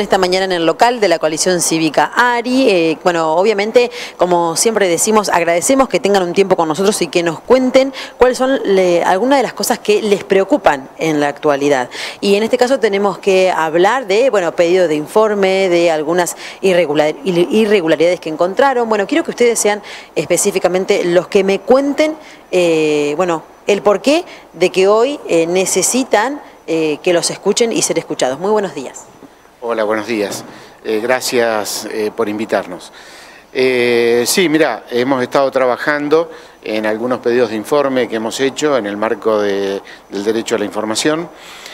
Esta mañana en el local de la coalición cívica ARI, bueno, obviamente, como siempre decimos, agradecemos que tengan un tiempo con nosotros y que nos cuenten cuáles son algunas de las cosas que les preocupan en la actualidad. Y en este caso tenemos que hablar de, bueno, pedido de informe, de algunas irregularidades que encontraron. Bueno, quiero que ustedes sean específicamente los que me cuenten, bueno, el porqué de que hoy necesitan que los escuchen y ser escuchados. Muy buenos días. Hola, buenos días. Gracias por invitarnos. Sí, mira, hemos estado trabajando en algunos pedidos de informe que hemos hecho en el marco del derecho a la información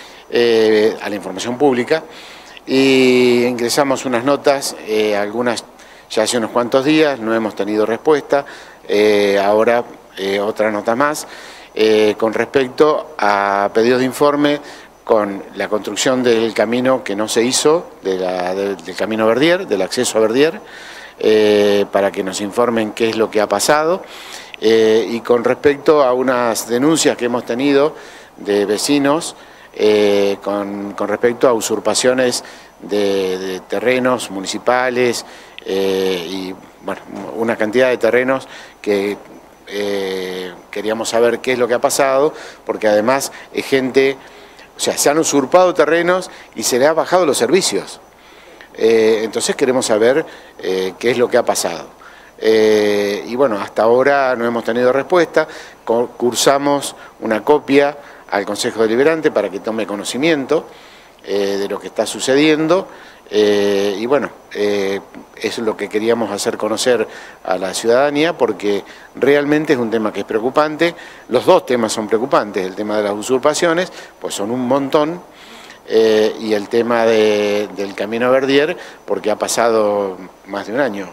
pública, y ingresamos unas notas, algunas ya hace unos cuantos días, no hemos tenido respuesta, ahora otra nota más, con respecto a pedidos de informe con la construcción del camino que no se hizo, del camino Verdier, del acceso a Verdier, para que nos informen qué es lo que ha pasado, y con respecto a unas denuncias que hemos tenido de vecinos con respecto a usurpaciones de terrenos municipales y bueno, una cantidad de terrenos que queríamos saber qué es lo que ha pasado, porque además es gente... O sea, se han usurpado terrenos y se le ha bajado los servicios. Entonces queremos saber qué es lo que ha pasado. Y bueno, hasta ahora no hemos tenido respuesta. Cursamos una copia al Consejo Deliberante para que tome conocimiento de lo que está sucediendo. Y bueno, es lo que queríamos hacer conocer a la ciudadanía, porque realmente es un tema que es preocupante. Los dos temas son preocupantes, el tema de las usurpaciones, pues son un montón, y el tema del camino Verdier, porque ha pasado más de un año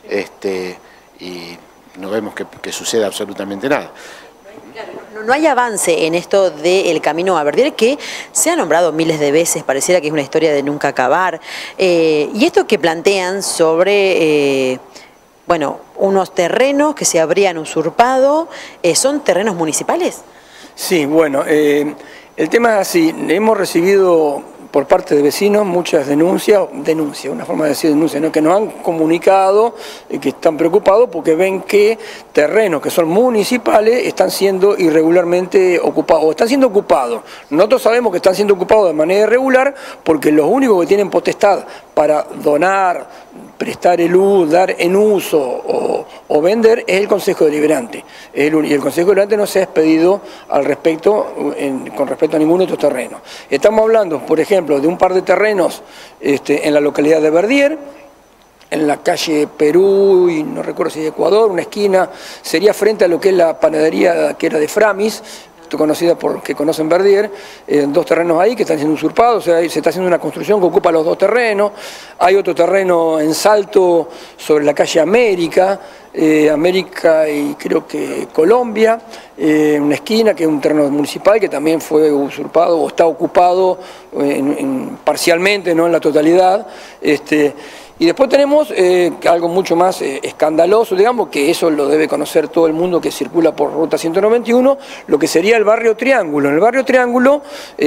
y no vemos que suceda absolutamente nada. No hay avance en esto del camino a Verdier, que se ha nombrado miles de veces, pareciera que es una historia de nunca acabar. Y esto que plantean sobre, bueno, unos terrenos que se habrían usurpado, ¿son terrenos municipales? Sí, bueno, el tema es así, hemos recibido por parte de vecinos muchas denuncias, una forma de decir denuncia, ¿no? Que nos han comunicado que están preocupados porque ven que terrenos que son municipales están siendo irregularmente ocupados, o están siendo ocupados. Nosotros sabemos que están siendo ocupados de manera irregular porque los únicos que tienen potestad para donar, prestar el uso, dar en uso o vender es el Consejo Deliberante. Y el Consejo Deliberante no se ha expedido al respecto, con respecto a ninguno de estos terrenos. Estamos hablando, por ejemplo, de un par de terrenos en la localidad de Verdier, en la calle Perú y no recuerdo si de Ecuador, una esquina, sería frente a lo que es la panadería que era de Framis, conocida por que conocen Verdier, dos terrenos ahí que están siendo usurpados, o sea, se está haciendo una construcción que ocupa los dos terrenos. Hay otro terreno en Salto sobre la calle América y creo que Colombia, una esquina que es un terreno municipal que también fue usurpado o está ocupado parcialmente, no en la totalidad. Y después tenemos algo mucho más escandaloso, digamos, que eso lo debe conocer todo el mundo que circula por Ruta 191, lo que sería el barrio Triángulo. En el barrio Triángulo,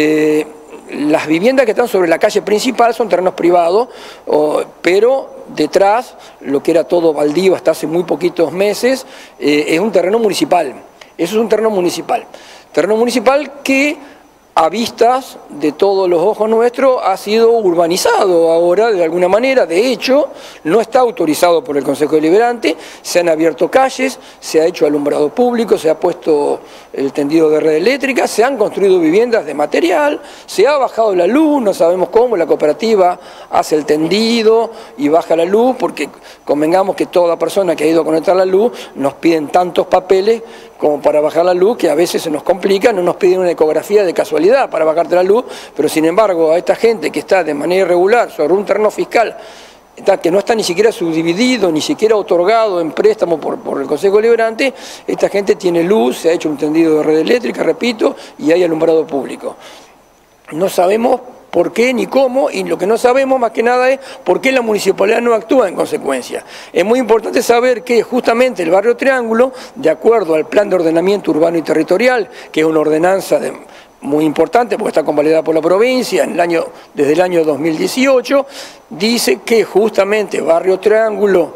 las viviendas que están sobre la calle principal son terrenos privados, pero detrás, lo que era todo baldío hasta hace muy poquitos meses, es un terreno municipal. Eso es un terreno municipal. Terreno municipal que, a vistas de todos los ojos nuestros, ha sido urbanizado ahora de alguna manera. De hecho, no está autorizado por el Consejo Deliberante, se han abierto calles, se ha hecho alumbrado público, se ha puesto el tendido de red eléctrica, se han construido viviendas de material, se ha bajado la luz, no sabemos cómo, la cooperativa hace el tendido y baja la luz, porque convengamos que toda persona que ha ido a conectar la luz nos piden tantos papeles como para bajar la luz, que a veces se nos complica, no nos piden una ecografía de casualidad para bajarte la luz, pero sin embargo a esta gente que está de manera irregular sobre un terreno fiscal que no está ni siquiera subdividido, ni siquiera otorgado en préstamo por el Consejo Deliberante, esta gente tiene luz, se ha hecho un tendido de red eléctrica, repito, y hay alumbrado público. No sabemos por qué ni cómo, y lo que no sabemos más que nada es por qué la municipalidad no actúa en consecuencia. Es muy importante saber que justamente el barrio Triángulo, de acuerdo al Plan de Ordenamiento Urbano y Territorial, que es una ordenanza muy importante porque está convalidada por la provincia desde el año 2018, dice que justamente Barrio Triángulo,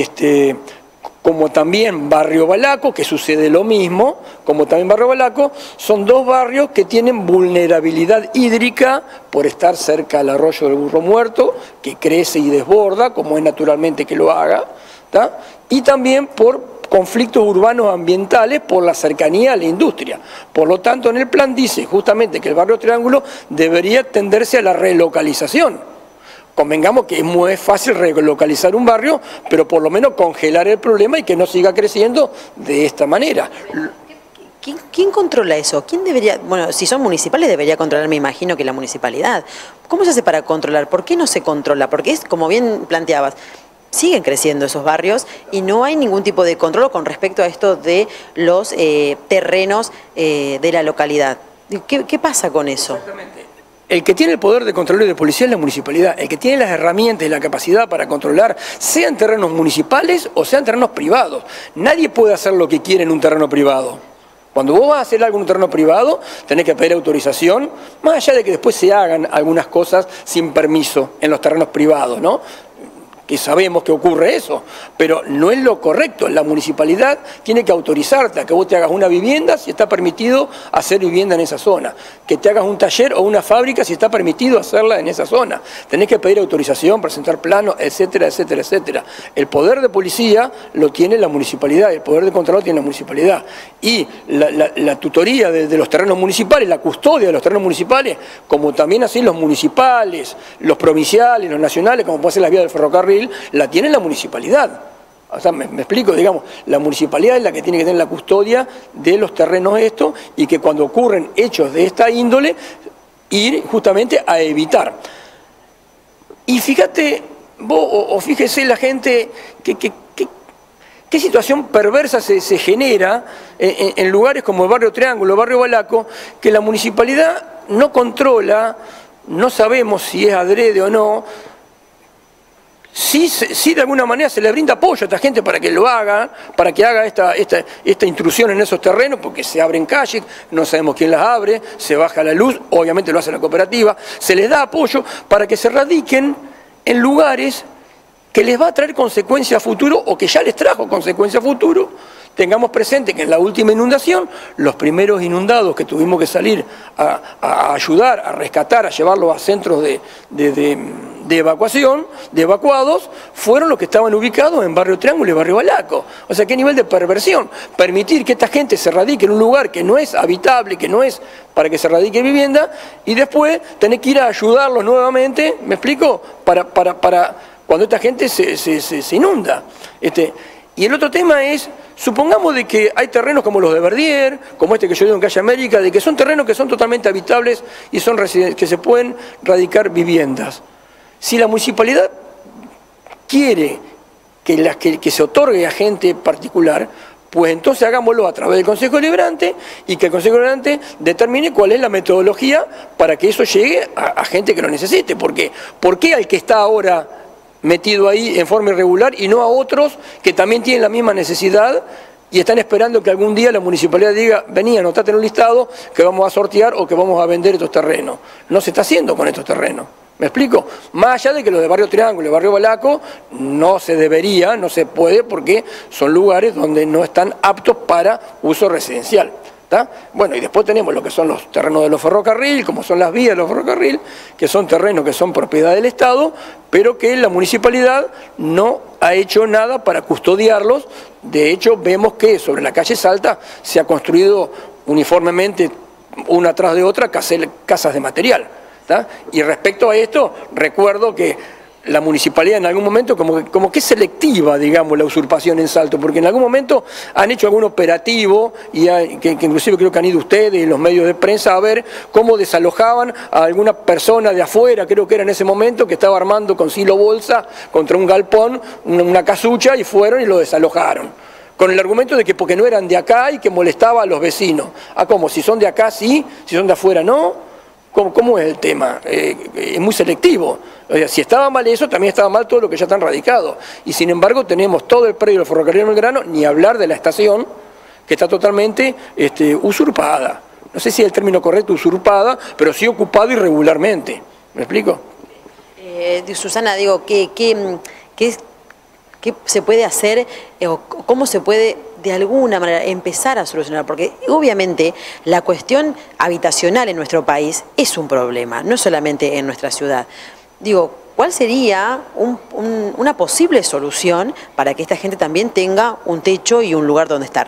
como también Barrio Balaco, que sucede lo mismo, como también Barrio Balaco, son dos barrios que tienen vulnerabilidad hídrica por estar cerca al arroyo del Burro Muerto, que crece y desborda, como es naturalmente que lo haga, ¿tá? Y también por conflictos urbanos ambientales por la cercanía a la industria. Por lo tanto, en el plan dice justamente que el Barrio Triángulo debería tenderse a la relocalización. Convengamos que es muy fácil relocalizar un barrio, pero por lo menos congelar el problema y que no siga creciendo de esta manera. ¿Quién controla eso? ¿Quién debería? Bueno, si son municipales debería controlar, me imagino que la municipalidad. ¿Cómo se hace para controlar? ¿Por qué no se controla? Porque es, como bien planteabas, siguen creciendo esos barrios y no hay ningún tipo de control con respecto a esto de los terrenos de la localidad. ¿Qué pasa con eso? Exactamente. El que tiene el poder de control de policía es la municipalidad, el que tiene las herramientas y la capacidad para controlar, sean terrenos municipales o sean terrenos privados. Nadie puede hacer lo que quiere en un terreno privado. Cuando vos vas a hacer algo en un terreno privado, tenés que pedir autorización, más allá de que después se hagan algunas cosas sin permiso en los terrenos privados, ¿no? Que sabemos que ocurre eso, pero no es lo correcto. La municipalidad tiene que autorizarte a que vos te hagas una vivienda si está permitido hacer vivienda en esa zona, que te hagas un taller o una fábrica si está permitido hacerla en esa zona. Tenés que pedir autorización, presentar planos, etcétera, etcétera, etcétera. El poder de policía lo tiene la municipalidad, el poder de control lo tiene la municipalidad. Y la tutoría de los terrenos municipales, la custodia de los terrenos municipales, como también así los municipales, los provinciales, los nacionales, como puede ser las vías del ferrocarril, la tiene la municipalidad. O sea, me explico, digamos, la municipalidad es la que tiene que tener la custodia de los terrenos estos y que cuando ocurren hechos de esta índole, ir justamente a evitar. Y fíjate, vos, o fíjese la gente, qué situación perversa se genera en lugares como el Barrio Triángulo, el Barrio Balaco, que la municipalidad no controla, no sabemos si es adrede o no. Sí, de alguna manera se le brinda apoyo a esta gente para que lo haga, para que haga esta intrusión en esos terrenos, porque se abren calles, no sabemos quién las abre, se baja la luz, obviamente lo hace la cooperativa, se les da apoyo para que se radiquen en lugares que les va a traer consecuencias a futuro o que ya les trajo consecuencias a futuro. Tengamos presente que en la última inundación, los primeros inundados que tuvimos que salir a ayudar, a rescatar, a llevarlos a centros de evacuación, de evacuados, fueron los que estaban ubicados en Barrio Triángulo y Barrio Balaco. O sea, qué nivel de perversión. Permitir que esta gente se radique en un lugar que no es habitable, que no es para que se radique vivienda, y después tener que ir a ayudarlos nuevamente, ¿me explico? Para cuando esta gente se inunda. Y el otro tema es, supongamos de que hay terrenos como los de Verdier, como este que yo digo en Calle América, de que son terrenos que son totalmente habitables y son que se pueden radicar viviendas. Si la municipalidad quiere que se otorgue a gente particular, pues entonces hagámoslo a través del Consejo Deliberante y que el Consejo Deliberante determine cuál es la metodología para que eso llegue a gente que lo necesite. Porque, ¿por qué al que está ahora metido ahí en forma irregular y no a otros que también tienen la misma necesidad y están esperando que algún día la municipalidad diga, vení, anotate en un listado que vamos a sortear o que vamos a vender estos terrenos? No se está haciendo con estos terrenos. ¿Me explico? Más allá de que los de Barrio Triángulo y Barrio Balaco no se debería, no se puede, porque son lugares donde no están aptos para uso residencial. ¿Tá? Bueno, y después tenemos lo que son los terrenos de los ferrocarriles, como son las vías de los ferrocarriles, que son terrenos que son propiedad del Estado, pero que la municipalidad no ha hecho nada para custodiarlos. De hecho, vemos que sobre la calle Salta se ha construido uniformemente, una tras de otra, casas de material. ¿Tá? Y respecto a esto, recuerdo que la municipalidad en algún momento como que es selectiva, digamos, la usurpación en Salto, porque en algún momento han hecho algún operativo, y que inclusive creo que han ido ustedes y los medios de prensa a ver cómo desalojaban a alguna persona de afuera, creo que era en ese momento, que estaba armando con silo bolsa contra un galpón, una casucha, y fueron y lo desalojaron. Con el argumento de que porque no eran de acá y que molestaba a los vecinos. Ah, ¿cómo? Si son de acá sí, si son de afuera no. ¿Cómo es el tema? Es muy selectivo. O sea, si estaba mal eso, también estaba mal todo lo que ya están radicados. Y sin embargo tenemos todo el predio del ferrocarril de Belgrano, ni hablar de la estación, que está totalmente usurpada. no sé si es el término correcto, usurpada, pero sí ocupada irregularmente. ¿Me explico? Susana, digo, ¿qué se puede hacer o cómo se puede de alguna manera empezar a solucionar? Porque obviamente la cuestión habitacional en nuestro país es un problema, no solamente en nuestra ciudad. Digo, ¿cuál sería una posible solución para que esta gente también tenga un techo y un lugar donde estar?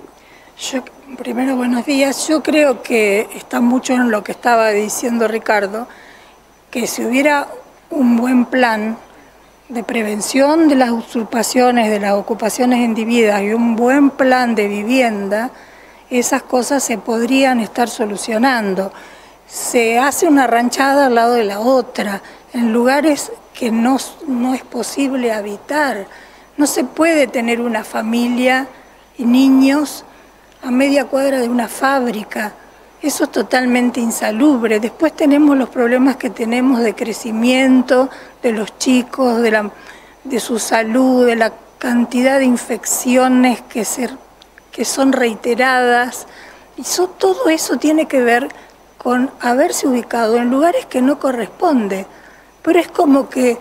Primero, buenos días. Yo creo que está mucho en lo que estaba diciendo Ricardo, que si hubiera un buen plan de prevención de las usurpaciones, de las ocupaciones indebidas y un buen plan de vivienda, esas cosas se podrían estar solucionando. Se hace una ranchada al lado de la otra, en lugares que no es posible habitar. No se puede tener una familia y niños a media cuadra de una fábrica. Eso es totalmente insalubre. Después tenemos los problemas que tenemos de crecimiento de los chicos, de su salud, de la cantidad de infecciones que son reiteradas. Y todo eso tiene que ver con haberse ubicado en lugares que no corresponde. Pero es como que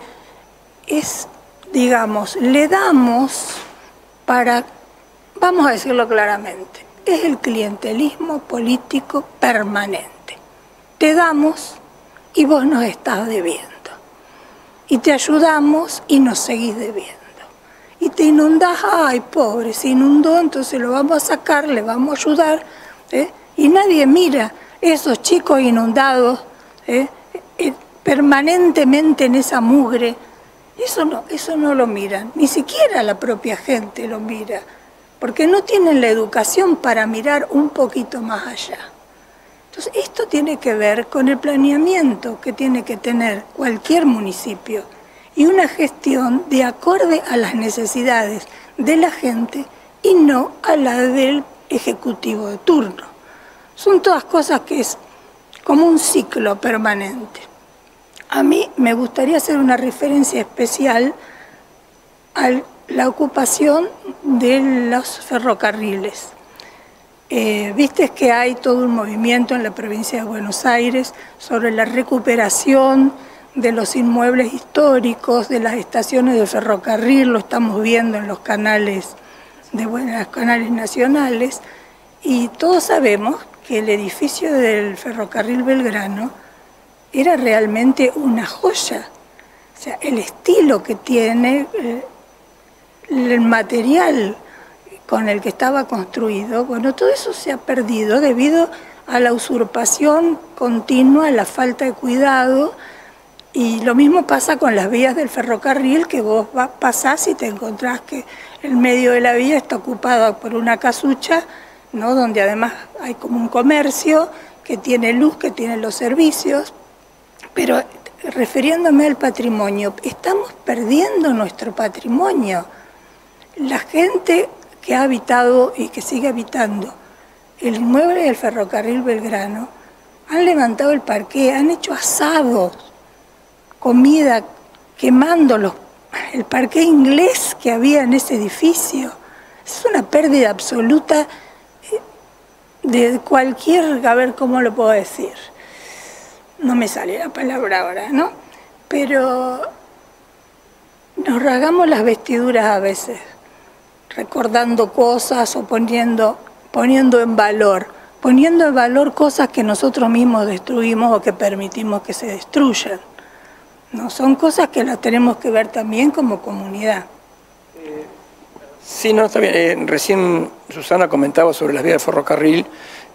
digamos, le damos para, vamos a decirlo claramente, es el clientelismo político permanente. Te damos y vos nos estás debiendo. Y te ayudamos y nos seguís debiendo. Y te inundás, ay, pobre, se inundó, entonces lo vamos a sacar, le vamos a ayudar. Y nadie mira esos chicos inundados permanentemente en esa mugre. Eso no lo miran, ni siquiera la propia gente lo mira, porque no tienen la educación para mirar un poquito más allá. Entonces, esto tiene que ver con el planeamiento que tiene que tener cualquier municipio y una gestión de acorde a las necesidades de la gente y no a la del ejecutivo de turno. Son todas cosas que es como un ciclo permanente. A mí me gustaría hacer una referencia especial a la ocupación de los ferrocarriles. Viste que hay todo un movimiento en la provincia de Buenos Aires sobre la recuperación de los inmuebles históricos, de las estaciones de ferrocarril, lo estamos viendo en los canales, los canales nacionales, y todos sabemos que el edificio del ferrocarril Belgrano era realmente una joya. O sea, el estilo que tiene, el material con el que estaba construido, bueno, todo eso se ha perdido debido a la usurpación continua, a la falta de cuidado, y lo mismo pasa con las vías del ferrocarril, que vos pasás y te encontrás que el medio de la vía está ocupado por una casucha, ¿no? Donde además hay como un comercio que tiene luz, que tiene los servicios, pero refiriéndome al patrimonio, estamos perdiendo nuestro patrimonio. La gente que ha habitado y que sigue habitando el inmueble del ferrocarril Belgrano han levantado el parqué, han hecho asados, comida, quemando el parqué inglés que había en ese edificio. Es una pérdida absoluta de cualquier, a ver cómo lo puedo decir, no me sale la palabra ahora, ¿no? Pero nos rasgamos las vestiduras a veces, recordando cosas o poniendo en valor cosas que nosotros mismos destruimos o que permitimos que se destruyan. No, son cosas que las tenemos que ver también como comunidad. Sí, no, está bien. Recién Susana comentaba sobre las vías del ferrocarril,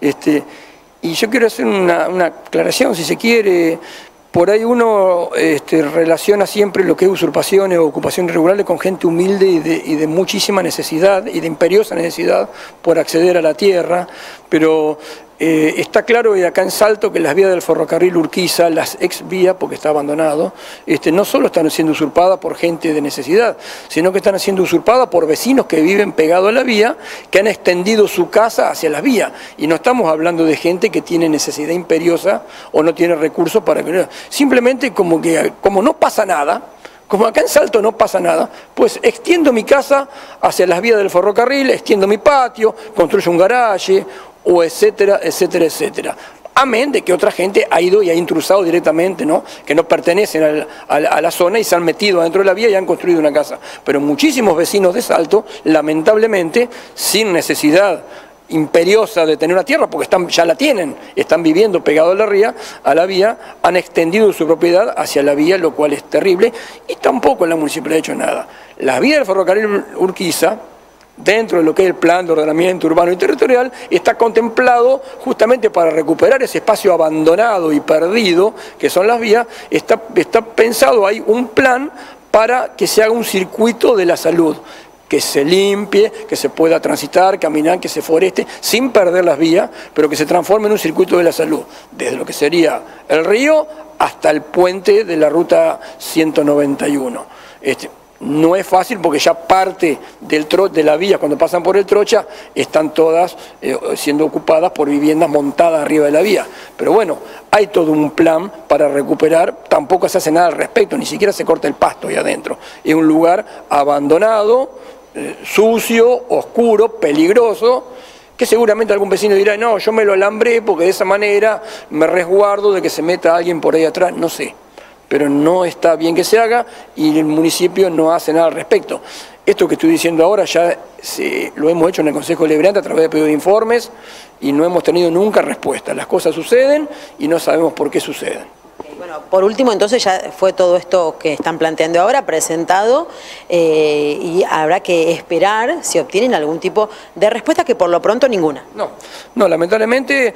y yo quiero hacer una aclaración, si se quiere. Por ahí uno relaciona siempre lo que es usurpaciones o ocupaciones irregulares con gente humilde y de muchísima necesidad y de imperiosa necesidad por acceder a la tierra, pero está claro acá en Salto que las vías del ferrocarril Urquiza, las ex vías, porque está abandonado, no solo están siendo usurpadas por gente de necesidad, sino que están siendo usurpadas por vecinos que viven pegados a la vía, que han extendido su casa hacia las vías. Y no estamos hablando de gente que tiene necesidad imperiosa o no tiene recursos para que... Simplemente como no pasa nada, como acá en Salto no pasa nada, pues extiendo mi casa hacia las vías del ferrocarril, extiendo mi patio, construyo un garaje o etcétera, etcétera, etcétera. Amén de que otra gente ha ido y ha intrusado directamente, ¿no? Que no pertenecen a la zona y se han metido dentro de la vía y han construido una casa. Pero muchísimos vecinos de Salto, lamentablemente, sin necesidad imperiosa de tener una tierra, porque ya la tienen, están viviendo pegados a la vía, han extendido su propiedad hacia la vía, lo cual es terrible, y tampoco la municipalidad ha hecho nada. La vía del ferrocarril Urquiza, dentro de lo que es el plan de ordenamiento urbano y territorial, está contemplado justamente para recuperar ese espacio abandonado y perdido, que son las vías, está pensado, hay un plan para que se haga un circuito de la salud, que se limpie, que se pueda transitar, caminar, que se foreste, sin perder las vías, pero que se transforme en un circuito de la salud, desde lo que sería el río hasta el puente de la ruta 191. No es fácil porque ya parte de la vía, cuando pasan por el Trocha, están todas siendo ocupadas por viviendas montadas arriba de la vía. Pero bueno, hay todo un plan para recuperar, tampoco se hace nada al respecto, ni siquiera se corta el pasto ahí adentro. Es un lugar abandonado, sucio, oscuro, peligroso, que seguramente algún vecino dirá, no, yo me lo alambré porque de esa manera me resguardo de que se meta alguien por ahí atrás, no sé. Pero no está bien que se haga y el municipio no hace nada al respecto. Esto que estoy diciendo ahora ya lo hemos hecho en el Consejo Deliberante a través de pedido de informes y no hemos tenido nunca respuesta. Las cosas suceden y no sabemos por qué suceden. Bueno, por último, entonces ya fue todo esto que están planteando ahora presentado y habrá que esperar si obtienen algún tipo de respuesta, que por lo pronto ninguna. No, lamentablemente,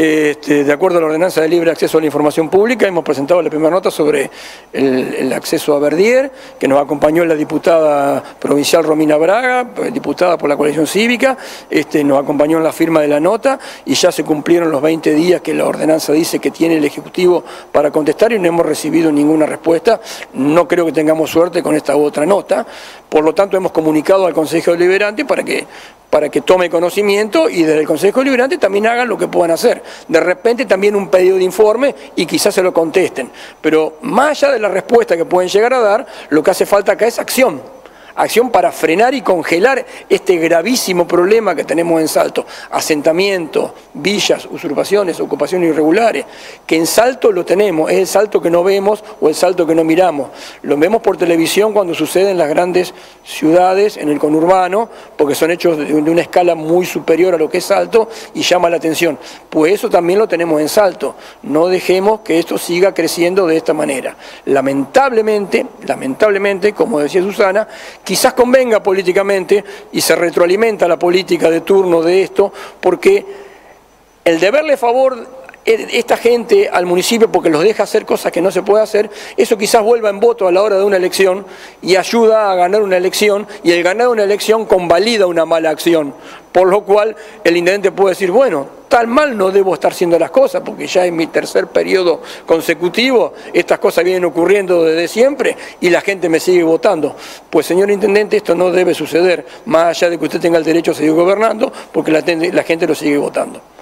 de acuerdo a la ordenanza de libre acceso a la información pública, hemos presentado la primera nota sobre el acceso a Verdier, que nos acompañó la diputada provincial Romina Braga, diputada por la coalición cívica, nos acompañó en la firma de la nota y ya se cumplieron los 20 días que la ordenanza dice que tiene el Ejecutivo para contestar y no hemos recibido ninguna respuesta. No creo que tengamos suerte con esta otra nota, por lo tanto hemos comunicado al Consejo Deliberante para que tome conocimiento y desde el Consejo Deliberante también hagan lo que puedan hacer. De repente también un pedido de informe y quizás se lo contesten, pero más allá de la respuesta que pueden llegar a dar, lo que hace falta acá es acción para frenar y congelar este gravísimo problema que tenemos en Salto. Asentamientos, villas, usurpaciones, ocupaciones irregulares, que en Salto lo tenemos, es el Salto que no vemos o el Salto que no miramos. Lo vemos por televisión cuando sucede en las grandes ciudades, en el conurbano, porque son hechos de una escala muy superior a lo que es Salto y llama la atención. Pues eso también lo tenemos en Salto. No dejemos que esto siga creciendo de esta manera. Lamentablemente, como decía Susana, quizás convenga políticamente y se retroalimenta la política de turno de esto, porque el deberle favor esta gente al municipio porque los deja hacer cosas que no se puede hacer, eso quizás vuelva en voto a la hora de una elección y ayuda a ganar una elección, y el ganar una elección convalida una mala acción, por lo cual el intendente puede decir, bueno, tan mal no debo estar haciendo las cosas porque ya en mi tercer periodo consecutivo estas cosas vienen ocurriendo desde siempre y la gente me sigue votando. Pues señor intendente, esto no debe suceder, más allá de que usted tenga el derecho a seguir gobernando, porque la gente lo sigue votando.